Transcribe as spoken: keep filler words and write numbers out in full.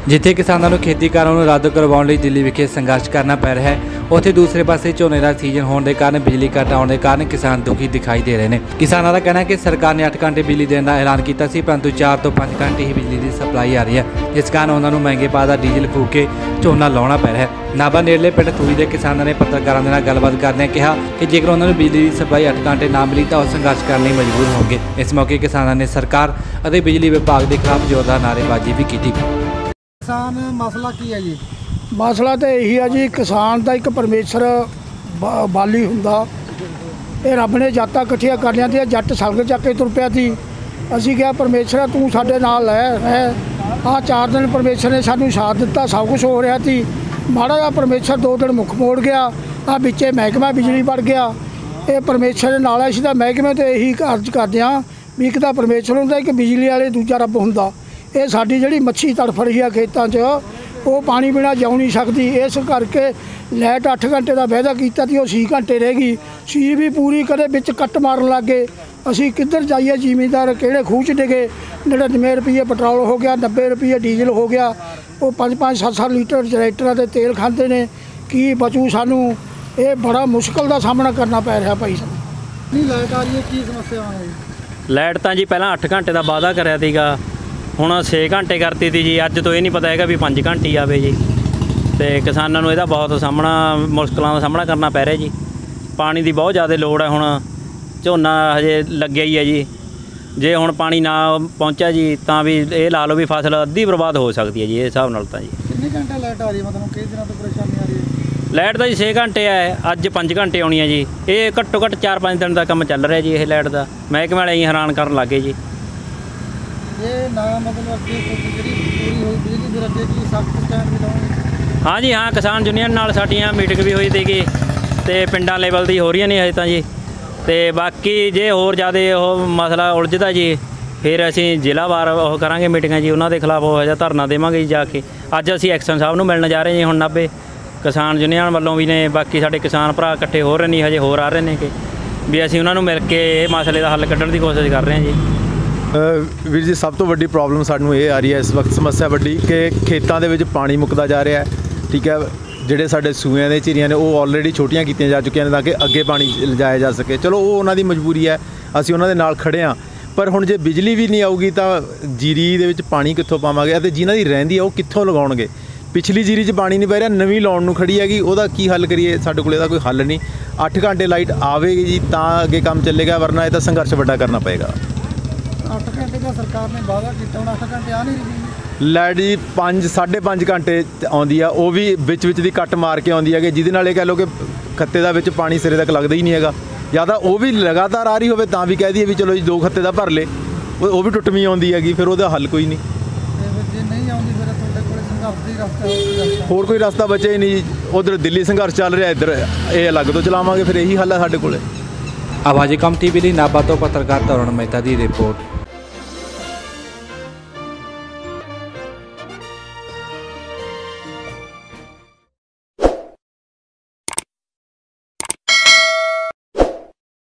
जिथे किसानों को खेती कानून रद्द करवाने लई दिल्ली विखे संघर्ष करना पै रहा है, उत्थे दूसरे पासे झोने का सीजन होने के कारण बिजली कट आने के कारण किसान दुखी दिखाई दे रहे हैं। किसानों का कहना है कि सरकार ने अठ घंटे बिजली देने का ऐलान किया सी, परंतु चार तो पाँच घंटे ही बिजली की सप्लाई आ रही है, जिस कारण उन्होंने महंगे भाव का डीजल फूक के झोना लाना पै रहा है। नाभा नेड़ले पिंड थूई के किसानों ने पत्रकारों के नाल गलबात करदे कहा कि जेकर उन्होंने बिजली की सप्लाई अठ घंटे ना मिली तो संघर्ष करने मजबूर होंगे। इस मौके किसानों ने सरकार और बिजली विभाग के खिलाफ जोरदार नारेबाजी भी की। किसान मसला की है जी? मसला तो यही है जी, किसान का एक परमेश्वर बाली हुंदा, ये रब ने जातां इकट्ठियां कर लिया थी, जट सलग चक के तुर पिया थी। असीं कहा परमेश्वर तू साडे नाल है, आ चार दिन परमेश्वर ने सानू साथ दिता, सब कुछ हो रहा थी। माड़ा जिहा परमेश्वर दो दिन मुख मोड़ गया, आ विचे महकमा बिजली बढ़ गया। ये परमेश्वर दे नाल असीं तां महकमे तो यही अर्ज करदे हां भी एक तां परमेश्वर हुंदा, एक बिजली वाले दूजा रब हुंदा। ये साडी जिहड़ी मच्छी तड़फ रही है खेतों च, वो पानी बिना जाऊ नहीं सकती। इस करके लाइट अठ घंटे का वायदा किया थी, वो छे घंटे रह गई, छे भी पूरी करे बिच कट मारन लग गए। असी किधर जाइए, जिमींदार किहड़े खूह च डिगे। नड़िनवे रुपये पेट्रोल हो गया, नब्बे रुपये डीजल हो गया, वो पाँच पाँच सत्त सत्त लीटर जनरेटर के तेल खाते हैं। की बचू सानू? ये बड़ा मुश्किल का सामना करना पै रहा भाई सानू। नहीं लाइट आ रही है, की समस्या है? लाइट तो जी पहला अठ घंटे का वादा कराया था, ਹੁਣ छे घंटे करती थी जी। अज तो ये नहीं पता है भी पाँच घंटे ही आवे जी, तो किसानों को यदा बहुत सामना मुश्किलों का सामना करना पै रहा जी। पानी की बहुत ज़्यादा लोड़ है, हुण झोना हजे लग्या ही है जी। जे हुण पानी ना पहुँचा जी तो भी ये ला लो भी फसल अद्धी बर्बाद हो सकती है जी। इस हिसाब नाल तां जी कितने घंटे लाइट आ रही है? मतलब कई दिनों तो परेशानी आ रही है। लाइट तो जी छे घंटे है, अज पाँच घंटे आनी है जी। ये घट्टो घट्ट चार पाँच दिन का काम चल रहा जी। ये लाइट का महकमे वाले ही हैरान करन लग गए जी। ये ना मतलब अगे पूरी हुई बिजली फिर अगे की सख्त स्टैंड भी लाओगे? हाँ जी हाँ, किसान यूनियन नाल साडियां मीटिंग भी हुई थी, तो पिंडां लेवल दी हो रही नहीं हजे तां जी। तो बाकी जे होर ज़्यादा वो मसला उलझदा जी, फिर असीं जिला वार वो करांगे मीटिंगां जी, उन्हां दे खिलाफ वो हजा धरना देवांगे जी जाके। अज असीं एक्शन साहब नूं मिलण जा रहे जी, हुण नाभे किसान यूनियन वालों भी ने, बाकी साडे किसान भरा इकट्ठे हो रहे नहीं, हजे होर आ रहे ने कि भी असीं उन्हां नूं मिल के इह मसले दा हल कड्ढण दी कोशिश कर रहे हैं जी। ਵੀਰ ਜੀ सब तो वड्डी प्रॉब्लम सानू ये आ रही है इस वक्त, समस्या वड्डी कि खेतों के पानी मुकदा जा रहा है। ठीक है, ਜਿਹੜੇ ਸਾਡੇ ਸੂਇਆਂ ਦੇ ਝੀਰੀਆਂ ਨੇ ਉਹ ਆਲਰੇਡੀ ਛੋਟੀਆਂ ਕੀਤੀਆਂ ਜਾ ਚੁੱਕੀਆਂ ਨੇ ਤਾਂ ਕਿ ਅੱਗੇ ਪਾਣੀ ਲਿਜਾਇਆ ਜਾ ਸਕੇ। ਚਲੋ ਉਹ ਉਹਨਾਂ ਦੀ ਮਜਬੂਰੀ ਹੈ, ਅਸੀਂ ਉਹਨਾਂ ਦੇ ਨਾਲ ਖੜੇ ਹਾਂ। ਪਰ ਹੁਣ ਜੇ ਬਿਜਲੀ ਵੀ ਨਹੀਂ ਆਊਗੀ ਤਾਂ ਜੀਰੀ ਦੇ ਵਿੱਚ ਪਾਣੀ ਕਿੱਥੋਂ ਪਾਵਾਂਗੇ, ਅਤੇ ਜਿਨ੍ਹਾਂ ਦੀ ਰਹਿੰਦੀ ਆ ਉਹ ਕਿੱਥੋਂ ਲਗਾਉਣਗੇ? ਪਿਛਲੀ ਜੀਰੀ 'ਚ ਪਾਣੀ ਨਹੀਂ ਪੈ ਰਿਹਾ, ਨਵੀਂ ਲਾਉਣ ਨੂੰ ਖੜੀ ਹੈਗੀ, ਉਹਦਾ ਕੀ ਹੱਲ ਕਰੀਏ? ਸਾਡੇ ਕੋਲ ਇਹਦਾ ਕੋਈ ਹੱਲ ਨਹੀਂ। ਅੱਠ ਘੰਟੇ ਲਾਈਟ ਆਵੇਗੀ ਜੀ ਤਾਂ ਅੱਗੇ ਕੰਮ ਚੱਲੇਗਾ, ਵਰਨਾ ਇਹ ਤਾਂ ਸੰਘਰਸ਼ ਵੱਡਾ ਕਰਨਾ ਪਏਗਾ। अठ घंटे का सरकार ने वादा किया, हुण अठ घंटे आ नहीं रही लाइट जी। पाँच साढ़े पाँच घंटे आउंदी आ, वो भी विच विच दी कट मार के आउंदी है, जिहदे नाल कह लो कि खत्ते दा विच पानी सिरे तक लगदा ही नहीं हैगा। या तां वो भी लगातार आ रही होवे तां भी कह दईए भी चलो जी दो खत्ते दा भर ले, वो भी टुटवीं आउंदी हैगी, फिर ਉਹਦਾ हल कोई नहीं। जे नहीं आउंदी फिर तुहाडे कोल संघर्ष दी रास्ता होर कोई रास्ता बचे ही नहीं जी। उधर दिल्ली संघर्ष चल रहा, इधर ये अलग तो चलावांगे, फिर यही हल है साडे कोल। आवाज़ कम टीवी ਲਈ नाभा तो पत्रकार तरुण मेहता की रिपोर्ट।